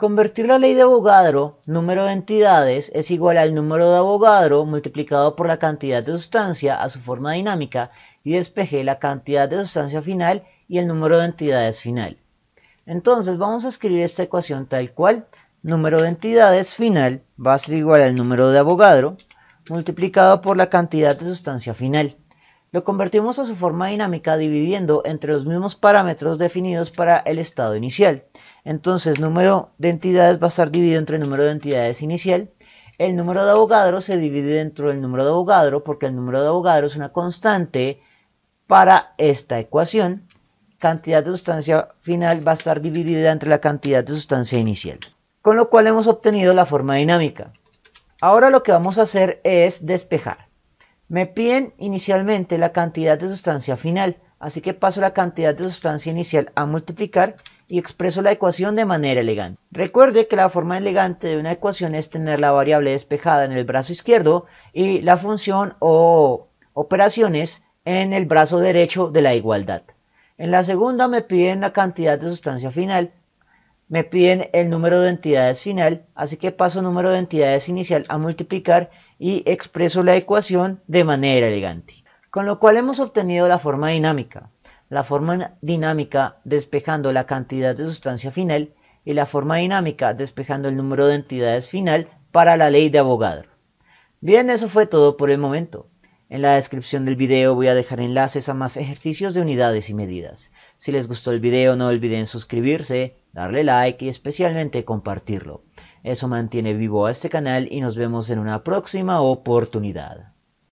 Convertir la ley de Avogadro, número de entidades, es igual al número de Avogadro multiplicado por la cantidad de sustancia a su forma dinámica y despeje la cantidad de sustancia final y el número de entidades final. Entonces vamos a escribir esta ecuación tal cual. Número de entidades final va a ser igual al número de Avogadro multiplicado por la cantidad de sustancia final. Lo convertimos a su forma dinámica dividiendo entre los mismos parámetros definidos para el estado inicial. Entonces, número de entidades va a estar dividido entre el número de entidades inicial. El número de Avogadro se divide dentro del número de Avogadro porque el número de Avogadro es una constante para esta ecuación. Cantidad de sustancia final va a estar dividida entre la cantidad de sustancia inicial. Con lo cual hemos obtenido la forma dinámica. Ahora lo que vamos a hacer es despejar. Me piden inicialmente la cantidad de sustancia final, así que paso la cantidad de sustancia inicial a multiplicar y expreso la ecuación de manera elegante. Recuerde que la forma elegante de una ecuación es tener la variable despejada en el brazo izquierdo y la función o operaciones en el brazo derecho de la igualdad. En la segunda me piden la cantidad de sustancia final, me piden el número de entidades final, así que paso número de entidades inicial a multiplicar y expreso la ecuación de manera elegante. Con lo cual hemos obtenido la forma dinámica. La forma dinámica despejando la cantidad de sustancia final y la forma dinámica despejando el número de entidades final para la ley de Avogadro. Bien, eso fue todo por el momento. En la descripción del video voy a dejar enlaces a más ejercicios de unidades y medidas. Si les gustó el video no olviden suscribirse, darle like y especialmente compartirlo. Eso mantiene vivo a este canal y nos vemos en una próxima oportunidad.